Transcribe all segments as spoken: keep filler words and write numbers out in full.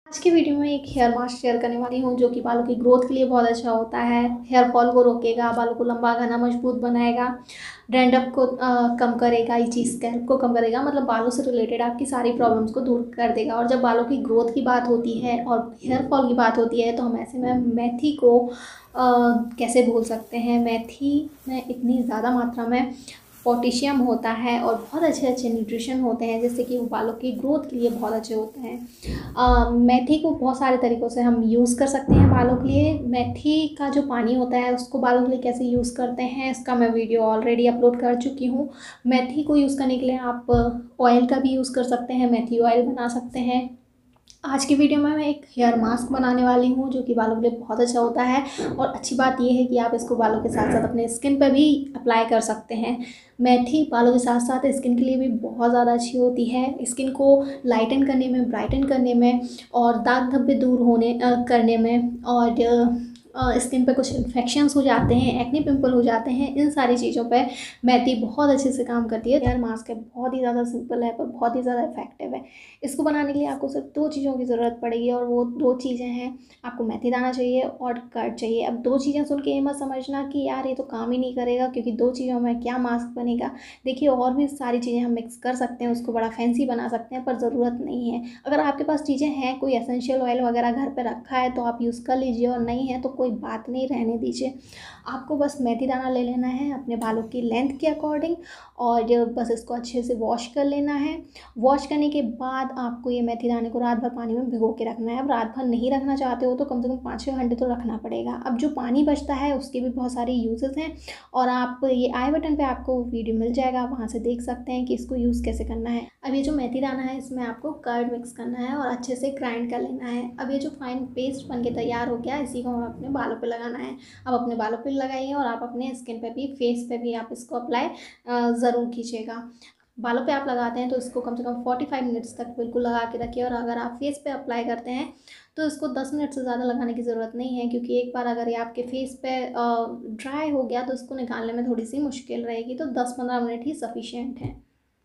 आज की वीडियो में एक हेयर मास्क शेयर करने वाली हूँ जो कि बालों की ग्रोथ के लिए बहुत अच्छा होता है। हेयर फॉल को रोकेगा, बालों को लंबा घना मजबूत बनाएगा, डैंड्रफ को आ, कम करेगा, इची स्कैल्प को कम करेगा, मतलब बालों से रिलेटेड आपकी सारी प्रॉब्लम्स को दूर कर देगा। और जब बालों की ग्रोथ की बात होती है और हेयर फॉल की बात होती है तो हम ऐसे में मेथी को आ, कैसे भूल सकते हैं। मेथी में इतनी ज़्यादा मात्रा में पोटेशियम होता है और बहुत अच्छे अच्छे न्यूट्रिशन होते हैं जिससे कि वो बालों की ग्रोथ के लिए बहुत अच्छे होते हैं। अ, मेथी को बहुत सारे तरीक़ों से हम यूज़ कर सकते हैं बालों के लिए। मेथी का जो पानी होता है उसको बालों के लिए कैसे यूज़ करते हैं इसका मैं वीडियो ऑलरेडी अपलोड कर चुकी हूँ। मेथी को यूज़ करने के लिए आप ऑयल का भी यूज़ कर सकते हैं, मेथी ऑयल बना सकते हैं। आज की वीडियो में मैं एक हेयर मास्क बनाने वाली हूँ जो कि बालों के लिए बहुत अच्छा होता है। और अच्छी बात यह है कि आप इसको बालों के साथ साथ अपने स्किन पर भी अप्लाई कर सकते हैं। मेथी बालों के साथ साथ स्किन के लिए भी बहुत ज़्यादा अच्छी होती है। स्किन को लाइटन करने में, ब्राइटन करने में और दाग धब्बे दूर होने करने में, और स्किन पे कुछ इन्फेक्शंस हो जाते हैं, एक्ने पिंपल हो जाते हैं, इन सारी चीज़ों पे मेथी बहुत अच्छे से काम करती है। हेयर मास्क है, बहुत ही ज़्यादा सिंपल है पर बहुत ही ज़्यादा इफेक्टिव है। इसको बनाने के लिए आपको सिर्फ दो चीज़ों की ज़रूरत पड़ेगी और वो दो चीज़ें हैं, आपको मेथी दाना चाहिए और कर्ड चाहिए। अब दो चीज़ें सुन के ये मत समझना कि यार ये तो काम ही नहीं करेगा क्योंकि दो चीज़ों में क्या मास्क बनेगा। देखिए और भी सारी चीज़ें हम मिक्स कर सकते हैं, उसको बड़ा फैंसी बना सकते हैं, पर ज़रूरत नहीं है। अगर आपके पास चीज़ें हैं, कोई एसेंशियल ऑयल वगैरह घर पर रखा है तो आप यूज़ कर लीजिए, और नहीं है तो कोई बात नहीं, रहने दीजिए। आपको बस मेथी दाना ले लेना है अपने बालों की लेंथ के अकॉर्डिंग और बस इसको अच्छे से वॉश कर लेना है। वॉश करने के बाद आपको ये मेथी दाने को रात भर पानी में भिगो के रखना है। अब रात भर नहीं रखना चाहते हो तो कम से कम पाँच छः घंटे तो रखना पड़ेगा। अब जो पानी बचता है उसके भी बहुत सारे यूजेस हैं और आप ये आई बटन पे आपको वीडियो मिल जाएगा, आप वहाँ से देख सकते हैं कि इसको यूज़ कैसे करना है। अब ये जो मेथी दाना है इसमें आपको कर्ड मिक्स करना है और अच्छे से ग्राइंड कर लेना है। अब ये जो फाइन पेस्ट बन के तैयार हो गया, इसी को हमें अपने बालों पे लगाना है। आप अपने बालों पे लगाइए और आप अपने स्किन पे भी, फेस पे भी आप इसको अप्लाई ज़रूर कीजिएगा। बालों पे आप लगाते हैं तो इसको कम से कम पैंतालीस मिनट्स तक बिल्कुल लगा के रखिए, और अगर आप फेस पे अप्लाई करते हैं तो इसको दस मिनट से ज़्यादा लगाने की ज़रूरत नहीं है, क्योंकि एक बार अगर ये आपके फेस पे ड्राई हो गया तो इसको निकालने में थोड़ी सी मुश्किल रहेगी। तो दस पंद्रह मिनट ही सफिशिएंट है।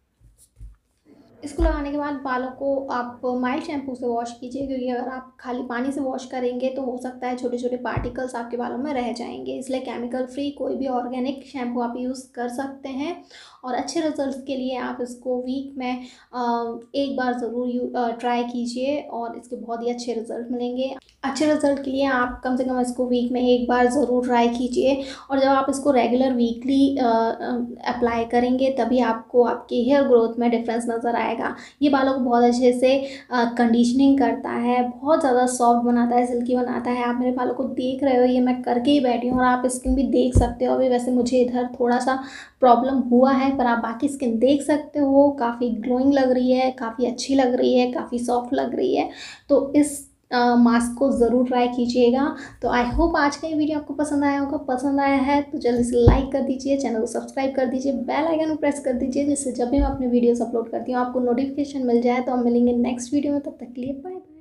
इसको लगाने के बाद बालों को आप माइल्ड शैम्पू से वॉश कीजिए, क्योंकि अगर आप खाली पानी से वॉश करेंगे तो हो सकता है छोटे छोटे पार्टिकल्स आपके बालों में रह जाएंगे। इसलिए केमिकल फ्री कोई भी ऑर्गेनिक शैम्पू आप यूज़ कर सकते हैं और अच्छे रिजल्ट्स के लिए आप इसको वीक में एक बार ज़रूर ट्राई कीजिए और इसके बहुत ही अच्छे रिजल्ट मिलेंगे। अच्छे रिजल्ट के लिए आप कम से कम इसको वीक में एक बार ज़रूर ट्राई कीजिए, और जब आप इसको रेगुलर वीकली अप्लाई करेंगे तभी आपको आपके हेयर ग्रोथ में डिफरेंस नज़र आएगा। ये बालों को बहुत अच्छे से कंडीशनिंग करता है, बहुत ज़्यादा सॉफ्ट बनाता है, सिल्की बनाता है। आप मेरे बालों को देख रहे हो, ये मैं करके ही बैठी हूँ और आप स्किन भी देख सकते हो। अभी वैसे मुझे इधर थोड़ा सा प्रॉब्लम हुआ है पर आप बाकी स्किन देख सकते हो, काफ़ी ग्लोइंग लग रही है, काफ़ी अच्छी लग रही है, काफ़ी सॉफ्ट लग रही है। तो इस मास्क को ज़रूर ट्राई कीजिएगा। तो आई होप आज का ये वीडियो आपको पसंद आया होगा। पसंद आया है तो जल्दी से लाइक कर दीजिए, चैनल को सब्सक्राइब कर दीजिए, बेल आइकन को प्रेस कर दीजिए, जिससे जब भी मैं अपने वीडियोस अपलोड करती हूँ आपको नोटिफिकेशन मिल जाए। तो हम मिलेंगे नेक्स्ट वीडियो में, तब तक के लिए बाय बाय।